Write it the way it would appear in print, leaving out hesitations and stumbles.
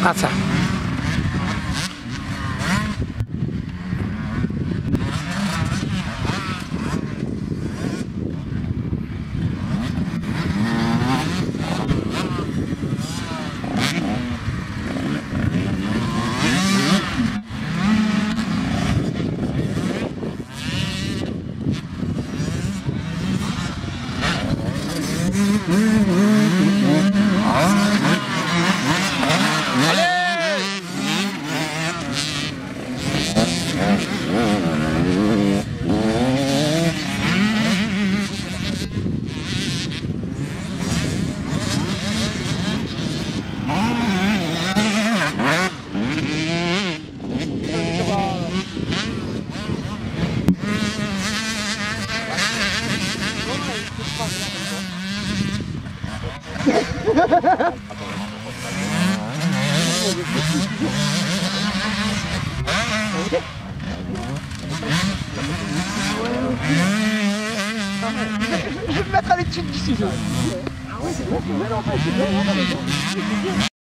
Ah ça. Je vais me mettre à l'étude d'ici. Ah ouais, c'est bon, c'est bon, en fait.